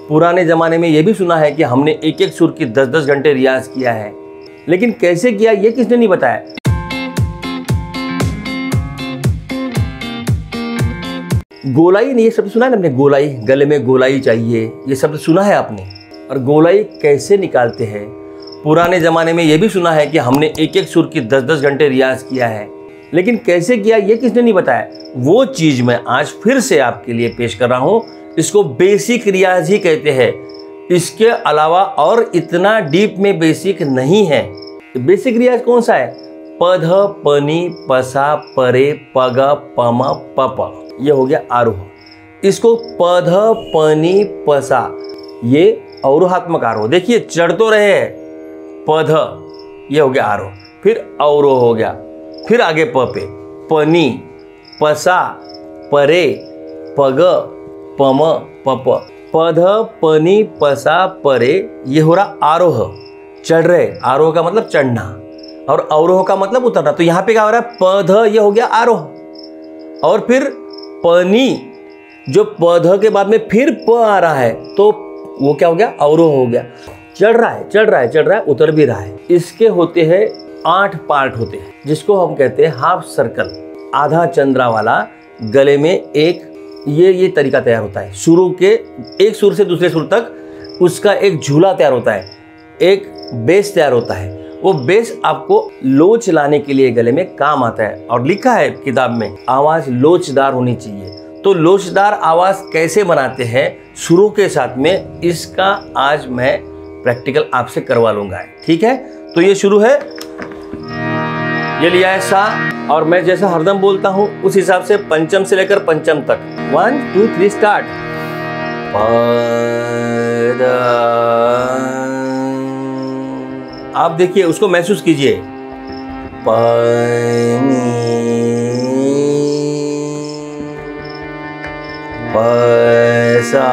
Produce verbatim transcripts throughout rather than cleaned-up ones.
पुराने ज़माने में ये भी सुना है कि हमने एक एक सुर की दस दस घंटे रियाज किया है, लेकिन कैसे किया ये किसने नहीं बताया। गोलाई नहीं, ये शब्द सुना है ना आपने, गोलाई, गले में गोलाई चाहिए, ये शब्द सुना है आपने। और गोलाई कैसे निकालते हैं, पुराने ज़माने में ये भी सुना है कि हमने एक एक सुर की दस दस घंटे रियाज किया है, लेकिन कैसे किया ये किसने नहीं बताया। वो चीज़ मैं आज फिर से आपके लिए पेश कर रहा हूँ। इसको बेसिक रियाज ही कहते हैं, इसके अलावा और इतना डीप में बेसिक नहीं है। बेसिक रियाज कौन सा है, पध पनी पसा परे पग पम पप, ये हो गया आरोह। इसको पध पनी पसा, ये अवरोहात्मक आरोह। देखिए चढ़ तो रहे हैं, पध, ये हो गया आरोह, फिर अवरोह हो गया, फिर आगे प पे, पनी पसा परे पग पम पप, पध पनी पसा परे, ये हो रहा आरोह, चढ़ रहे। आरोह का मतलब चढ़ना और अवरोह का मतलब उतरना। तो यहाँ पे क्या हो रहा है, पध, ये हो गया आरोह, और फिर पनी, जो पध के बाद में फिर प आ रहा है तो वो क्या हो गया, अवरोह हो गया। चढ़ रहा है चढ़ रहा है चढ़ रहा है, उतर भी रहा है। इसके होते हैं आठ पार्ट होते हैं, जिसको हम कहते हैं हाफ सर्कल, आधा चंद्रा वाला। गले में एक ये ये तरीका तैयार होता है, सुरों के एक सुर से दूसरे सुर तक उसका एक झूला तैयार होता है, एक बेस तैयार होता है। वो बेस आपको लोच लाने के लिए गले में काम आता है। और लिखा है किताब में, आवाज़ लोचदार होनी चाहिए। तो लोचदार आवाज़ कैसे बनाते हैं सुरों के साथ में, इसका आज मैं प्रैक्टिकल आपसे करवा लूँगा। ठीक है, तो ये शुरू है, ये लिया है सा, और मैं जैसा हरदम बोलता हूँ उस हिसाब से पंचम से लेकर पंचम तक, वन टू थ्री स्टार्ट। आप देखिए, उसको महसूस कीजिए। पनी पसा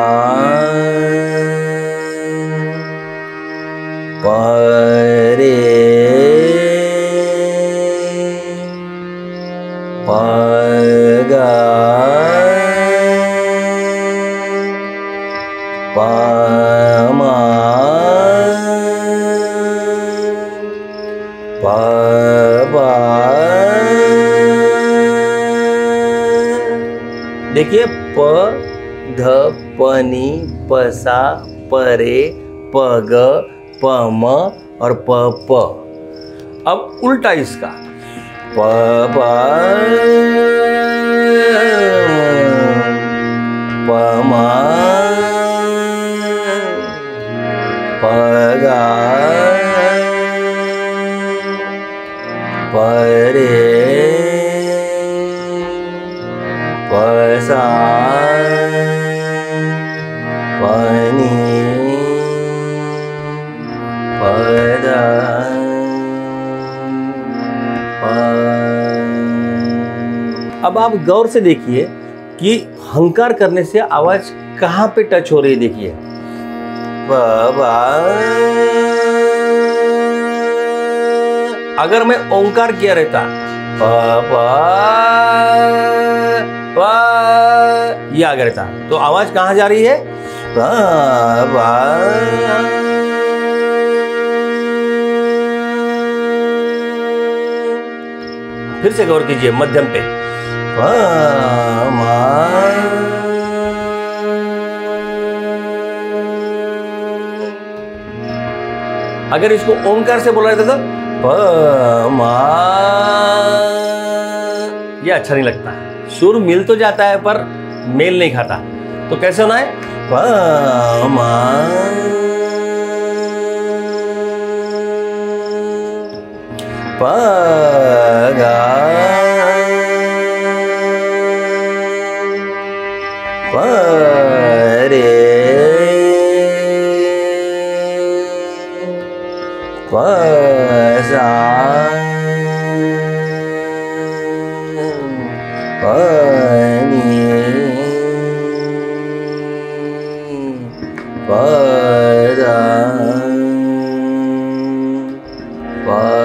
परे पगा पमा पबा। देखिए, प ध पनी पसा परे पग पम और प प। अब उल्टा इसका, प प पमा पगा परे पसा पनी पद प। अब आप गौर से देखिए कि हंकार करने से आवाज कहाँ पे टच हो रही है। देखिए, बाबा, अगर मैं ओंकार किया रहता, पापा पा, ये आ गया रहता, तो आवाज कहाँ जा रही है, बाबा। फिर से गौर कीजिए, मध्यम पे, पामा अगर इसको ओंकार से बोला जाता था, पमा, ये अच्छा नहीं लगता है। सुर मिल तो जाता है पर मेल नहीं खाता। तो कैसे होना है, पमा पगा परे पसा पनी पदा प।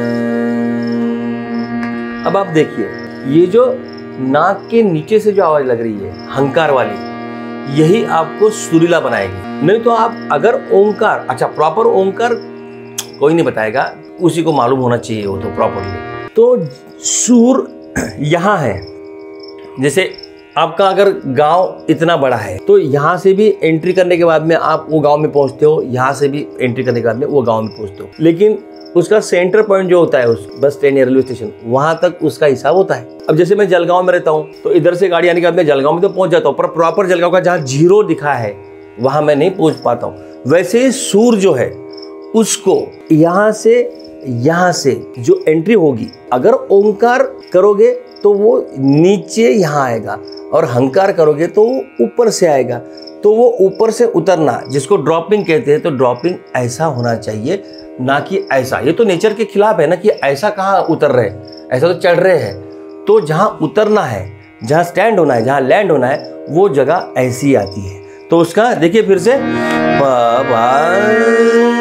अब आप देखिए, ये जो नाक के नीचे से जो आवाज लग रही है हंकार वाली, यही आपको सुरीला बनाएगी। नहीं तो आप अगर ओंकार, अच्छा प्रॉपर ओंकार कोई नहीं बताएगा, उसी को मालूम होना चाहिए वो तो प्रॉपरली। तो सुर यहाँ है, जैसे आपका अगर गांव इतना बड़ा है तो यहाँ से भी एंट्री करने के बाद में आप वो गांव में पहुँचते हो, यहाँ से भी एंट्री करने के बाद में वो गांव में पहुँचते हो, लेकिन उसका सेंटर पॉइंट जो होता है उस बस स्टैंड या रेलवे स्टेशन, वहां तक उसका हिसाब होता है। अब जैसे मैं जलगांव में रहता हूँ तो इधर से गाड़ी आने के बाद मैं जलगांव में तो पहुंच जाता हूँ, पर प्रॉपर जलगांव का जहाँ जीरो दिखा है वहां मैं नहीं पहुंच पाता हूँ। वैसे सूर जो है उसको यहाँ से यहाँ से जो एंट्री होगी, अगर ओंकार करोगे तो वो नीचे यहाँ आएगा और हंकार करोगे तो वो ऊपर से आएगा। तो वो ऊपर से उतरना जिसको ड्रॉपिंग कहते हैं, तो ड्रॉपिंग ऐसा होना चाहिए, ना कि ऐसा। ये तो नेचर के खिलाफ है ना कि ऐसा कहाँ उतर रहे, ऐसा तो चढ़ रहे हैं। तो जहाँ उतरना है, जहाँ स्टैंड होना है, जहाँ लैंड होना है, वो जगह ऐसी आती है। तो उसका देखिए फिर से पा, पा,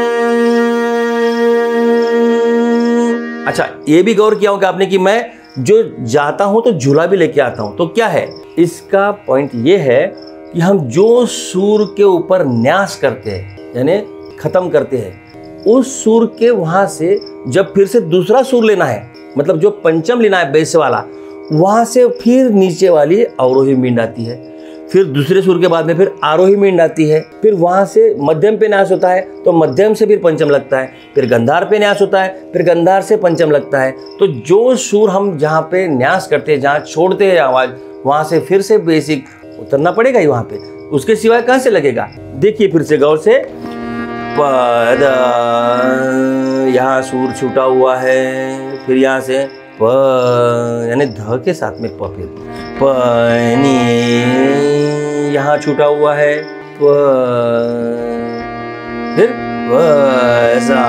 अच्छा ये भी गौर किया होगा आपने कि मैं जो जाता हूं तो झूला भी लेके आता हूं। तो क्या है इसका पॉइंट, ये है कि हम जो सूर के ऊपर न्यास करते हैं यानी खत्म करते हैं, उस सूर के वहां से जब फिर से दूसरा सूर लेना है, मतलब जो पंचम लेना है बेस वाला, वहां से फिर नीचे वाली अवरोही मींड आती है, फिर दूसरे सुर के बाद में फिर आरोही मींड आती है, फिर वहां से मध्यम पे न्यास होता है तो मध्यम से फिर पंचम लगता है, फिर गंधार पे न्यास होता है, फिर गंधार से पंचम लगता है। तो जो सुर हम जहाँ पे न्यास करते हैं, जहाँ छोड़ते हैं आवाज, वहां से फिर से बेसिक उतरना पड़ेगा ही वहां पे, उसके सिवाय कहाँ से लगेगा। देखिए फिर से गौर से, पद, यहाँ सुर छूटा हुआ है, फिर यहाँ से प यानी ध के साथ में प, फिर पनी यहाँ छूटा हुआ है, प फिर प सा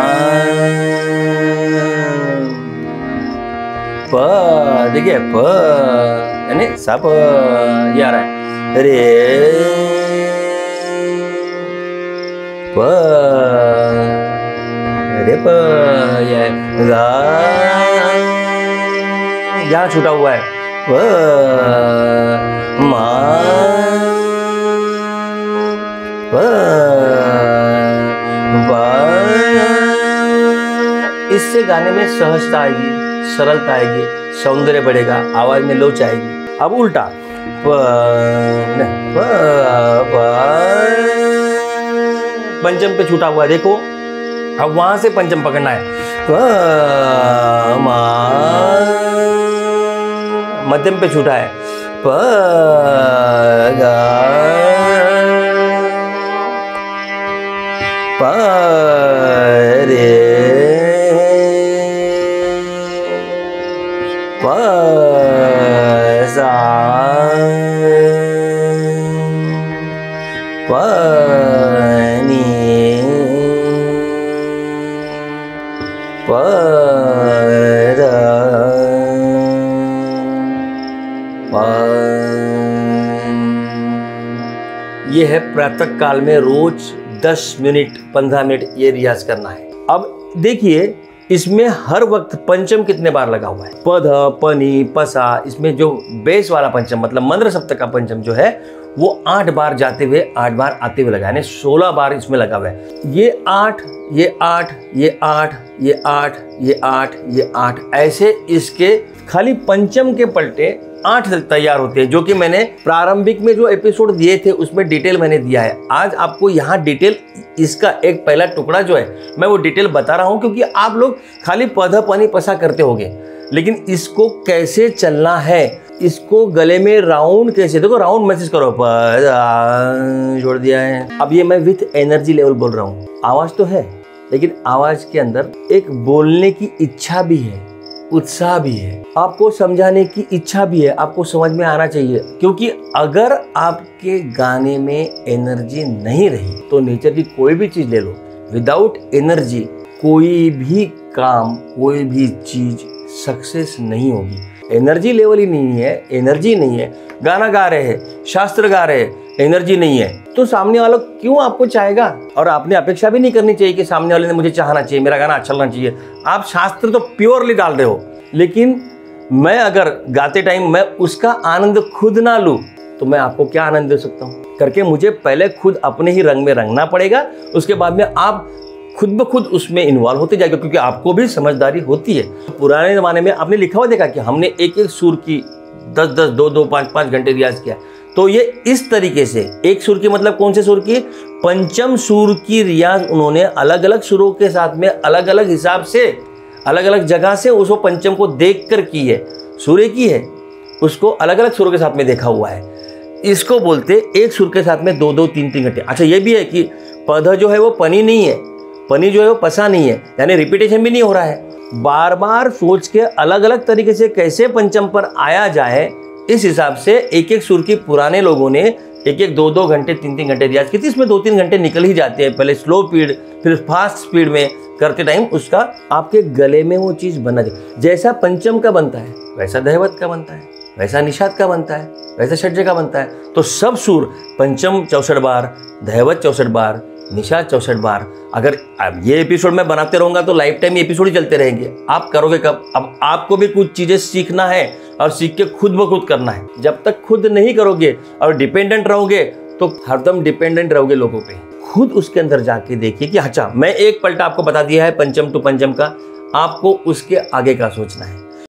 प, देखिए प यानी सा प ये आ रहा है, रे प रे प ये गा यहाँ छूटा हुआ है, प मा प ब। इससे गाने में सहजता आएगी, सरलता आएगी, सौंदर्य बढ़ेगा, आवाज में लोच आएगी। अब उल्टा प प प, पंचम पे छूटा हुआ है, देखो अब वहां से पंचम पकड़ना है, प मा, मध्यम पे छूटा है, प गा प रे प सा प नी प रा ये है प्रातः काल में रोज दस मिनट पंद्रह मिनट ये रियाज करना है। अब देखिए इसमें हर वक्त पंचम कितने बार लगा हुआ है, पध पनी पसा, इसमें जो बेस वाला पंचम मतलब मंद्र सप्तक का पंचम जो है वो आठ बार जाते हुए आठ बार आते हुए लगा, यानी सोलह बार इसमें लगा हुआ है। ये आठ ये आठ ये आठ ये आठ ये आठ ये आठ, ऐसे इसके खाली पंचम के पलटे आठ तैयार होते हैं, जो कि मैंने प्रारंभिक में जो एपिसोड दिए थे उसमें डिटेल मैंने दिया है। आज आपको यहाँ डिटेल इसका एक पहला टुकड़ा जो है मैं वो डिटेल बता रहा हूँ, क्योंकि आप लोग खाली पध पनी पसा करते होंगे, लेकिन इसको कैसे चलना है, इसको गले में राउंड कैसे, देखो राउंड मैसेज करो, छोड़ दिया है। अब ये मैं विथ एनर्जी लेवल बोल रहा हूँ, आवाज तो है लेकिन आवाज के अंदर एक बोलने की इच्छा भी है, उत्साह भी है, आपको समझाने की इच्छा भी है, आपको समझ में आना चाहिए। क्योंकि अगर आपके गाने में एनर्जी नहीं रही तो नेचर की कोई भी चीज ले लो, विदाउट एनर्जी कोई भी काम कोई भी चीज सक्सेस नहीं होगी। एनर्जी लेवल ही नहीं है, एनर्जी नहीं है, गाना गा रहे हैं, शास्त्र गा रहे हैं, एनर्जी नहीं है तो सामने वाला क्यों आपको चाहेगा। और आपने अपेक्षा भी नहीं करनी चाहिए कि सामने वाले ने मुझे चाहना चाहिए, मेरा गाना अच्छा लगना चाहिए। आप शास्त्र तो प्योरली डाल रहे हो, लेकिन मैं अगर गाते टाइम मैं उसका आनंद खुद ना लूं तो मैं आपको क्या आनंद दे सकता हूँ करके मुझे पहले खुद अपने ही रंग में रंगना पड़ेगा। उसके बाद में आप खुद ब खुद उसमें इन्वॉल्व होते जाएगा, क्योंकि आपको भी समझदारी होती है। पुराने ज़माने में आपने लिखा हुआ देखा कि हमने एक एक सुर की दस दस दो दो पाँच पाँच घंटे रियाज किया। तो ये इस तरीके से एक सुर की मतलब कौन से सुर की, पंचम सुर की रियाज उन्होंने अलग अलग सुरों के साथ में अलग अलग हिसाब से अलग अलग जगह से उसको पंचम को देख कर की है। सुर एक ही है, उसको अलग अलग सुरों के साथ में देखा हुआ है। इसको बोलते एक सुर के साथ में दो दो तीन तीन घंटे। अच्छा ये भी है कि पध जो है वो पनी नहीं है, पनी जो है वो पसा नहीं है, यानी रिपीटेशन भी नहीं हो रहा है। बार बार सोच के अलग अलग तरीके से कैसे पंचम पर आया जाए, इस हिसाब से एक एक सुर की पुराने लोगों ने एक एक दो दो घंटे तीन तीन घंटे रियाज की थी। इसमें दो तीन घंटे निकल ही जाते हैं, पहले स्लो स्पीड फिर फास्ट स्पीड में करते टाइम उसका आपके गले में वो चीज़ बना दे। जैसा पंचम का बनता है वैसा दहवत का बनता है, वैसा निषाद का बनता है, वैसा षड्ज का बनता है। तो सब सुर पंचम चौसठ बार, दहवत चौसठ बार, निषाद चौसठ बार। अगर अब ये एपिसोड मैं बनाते रहूँगा तो लाइफ टाइम एपिसोड ही चलते रहेंगे। आप करोगे कब? अब आपको भी कुछ चीज़ें सीखना है और सीख के खुद ब खुद करना है। जब तक खुद नहीं करोगे और डिपेंडेंट रहोगे तो हरदम डिपेंडेंट रहोगे लोगों पे। खुद उसके अंदर जाके देखिए कि अच्छा मैं एक पलटा आपको बता दिया है पंचम टू पंचम का, आपको उसके आगे का सोचना है।